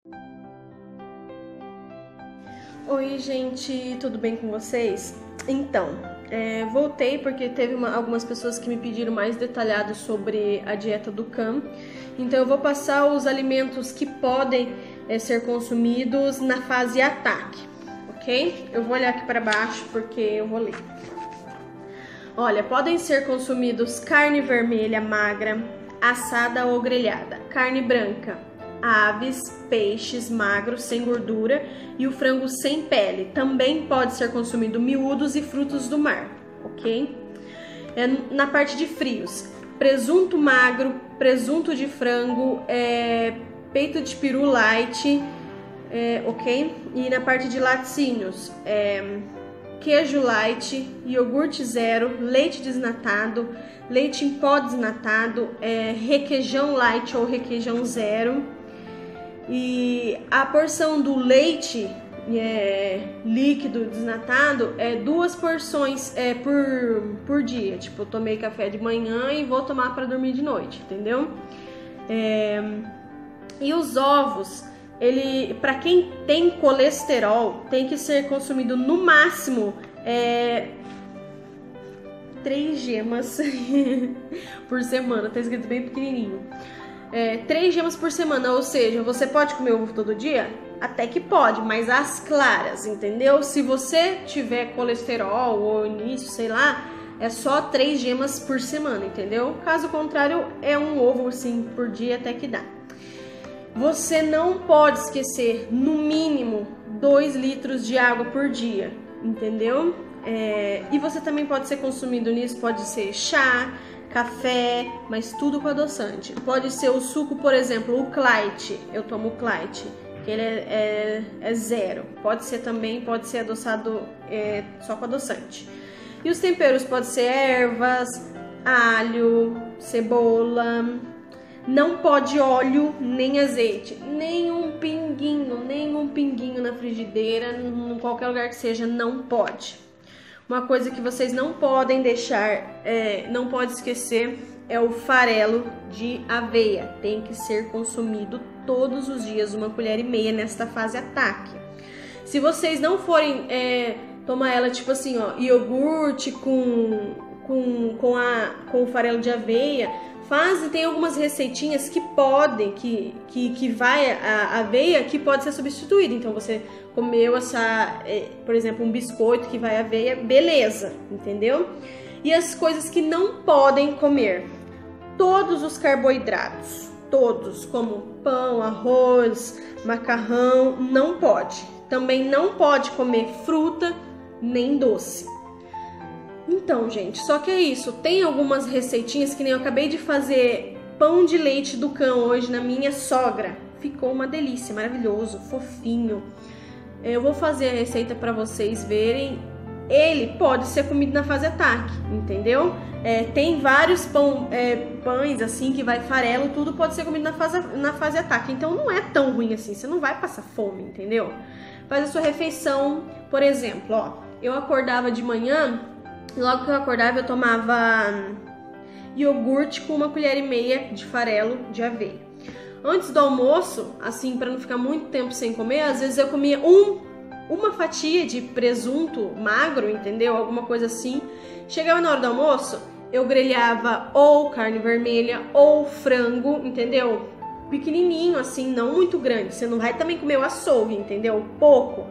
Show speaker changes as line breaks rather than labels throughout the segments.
Oi, gente, tudo bem com vocês? Então, voltei porque teve algumas pessoas que me pediram mais detalhado sobre a dieta do Cam. Então, eu vou passar os alimentos que podem ser consumidos na fase ataque, ok? Eu vou olhar aqui para baixo porque eu vou ler. Olha, podem ser consumidos carne vermelha magra, assada ou grelhada, carne branca, aves, peixes magros sem gordura e o frango sem pele. Também pode ser consumido miúdos e frutos do mar, ok? Na parte de frios, presunto magro, presunto de frango, peito de peru light, ok? E na parte de laticínios, queijo light, iogurte zero, leite desnatado, leite em pó desnatado, requeijão light ou requeijão zero. E a porção do leite líquido desnatado é 2 porções por dia. Tipo, eu tomei café de manhã e vou tomar para dormir de noite, entendeu? E os ovos, para quem tem colesterol, tem que ser consumido no máximo 3 gemas por semana. Tá escrito bem pequenininho. 3 gemas por semana, ou seja, você pode comer ovo todo dia? Até que pode, mas as claras, entendeu? Se você tiver colesterol ou início, sei lá, é só 3 gemas por semana, entendeu? Caso contrário, é um ovo assim por dia até que dá. Você não pode esquecer, no mínimo, 2 litros de água por dia, entendeu? E você também pode ser consumido nisso, pode ser chá, café, mas tudo com adoçante. Pode ser o suco, por exemplo, o Clyde. Eu tomo o Clyde, que ele é zero. Pode ser adoçado só com adoçante. E os temperos podem ser ervas, alho, cebola. Não pode óleo nem azeite, nem um pinguinho na frigideira, em qualquer lugar que seja, não pode. Uma coisa que vocês não podem deixar, não pode esquecer, é o farelo de aveia. Tem que ser consumido todos os dias, 1,5 colheres nesta fase ataque. Se vocês não forem tomar ela tipo assim, ó, iogurte com o farelo de aveia, tem algumas receitinhas que podem, que vai a aveia, que pode ser substituída. Então você comeu por exemplo, um biscoito que vai aveia, beleza, entendeu? E as coisas que não podem comer, todos os carboidratos, todos, como pão, arroz, macarrão, não pode. Também não pode comer fruta nem doce. Então, gente, só que é isso, tem algumas receitinhas, que nem eu acabei de fazer pão de leite do Cam hoje na minha sogra. Ficou uma delícia, maravilhoso, fofinho. Eu vou fazer a receita para vocês verem. Ele pode ser comido na fase ataque, entendeu? Tem vários pães assim, que vai farelo, tudo pode ser comido na fase ataque. Então não é tão ruim assim, você não vai passar fome, entendeu? Faz a sua refeição, por exemplo, ó, eu acordava de manhã. Logo que eu acordava, eu tomava iogurte com 1,5 colheres de farelo de aveia. Antes do almoço, assim, para não ficar muito tempo sem comer, às vezes eu comia uma fatia de presunto magro, entendeu? Alguma coisa assim. Chegava na hora do almoço, eu grelhava ou carne vermelha ou frango, entendeu? Pequenininho, assim, não muito grande. Você não vai também comer o açougue, entendeu? Pouco.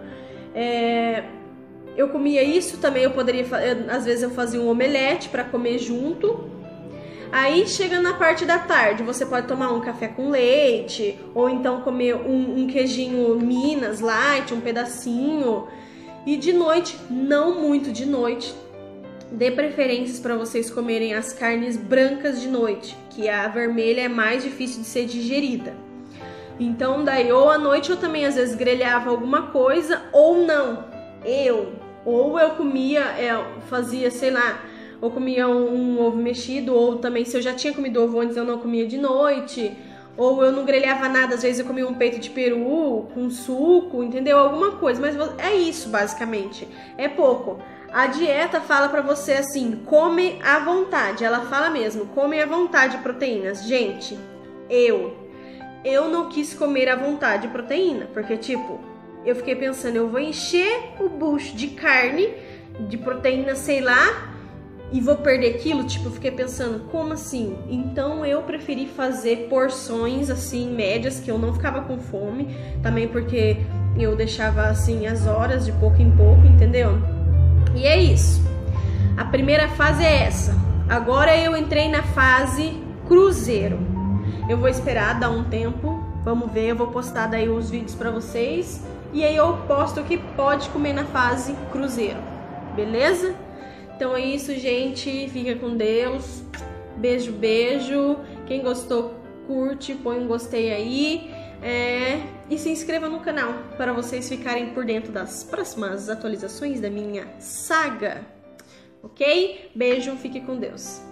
Eu comia isso também, às vezes eu fazia um omelete para comer junto. Aí chega na parte da tarde, você pode tomar um café com leite, ou então comer um queijinho Minas light, um pedacinho. E de noite, não muito de noite, dê preferências para vocês comerem as carnes brancas de noite, que a vermelha é mais difícil de ser digerida. Então daí, ou à noite eu também às vezes grelhava alguma coisa, ou não. Ou eu comia, fazia, sei lá, ou comia um ovo mexido, ou também se eu já tinha comido ovo antes eu não comia de noite, ou eu não grelhava nada, às vezes eu comia um peito de peru com suco, entendeu? Alguma coisa, mas é isso basicamente, é pouco. A dieta fala pra você assim, come à vontade, ela fala mesmo, come à vontade proteínas. Gente, eu não quis comer à vontade proteína, porque tipo, eu fiquei pensando, eu vou encher o bucho de carne, de proteína, sei lá, e vou perder quilo, tipo, eu fiquei pensando, como assim? Então eu preferi fazer porções assim, médias, que eu não ficava com fome, também porque eu deixava assim as horas de pouco em pouco, entendeu? E é isso. A primeira fase é essa. Agora eu entrei na fase cruzeiro. Eu vou esperar dar um tempo, vamos ver, eu vou postar daí os vídeos pra vocês, e aí eu posto o que pode comer na fase cruzeiro, beleza? Então é isso, gente. Fica com Deus. Beijo, beijo. Quem gostou, curte, põe um gostei aí. E se inscreva no canal para vocês ficarem por dentro das próximas atualizações da minha saga. Ok? Beijo, fique com Deus.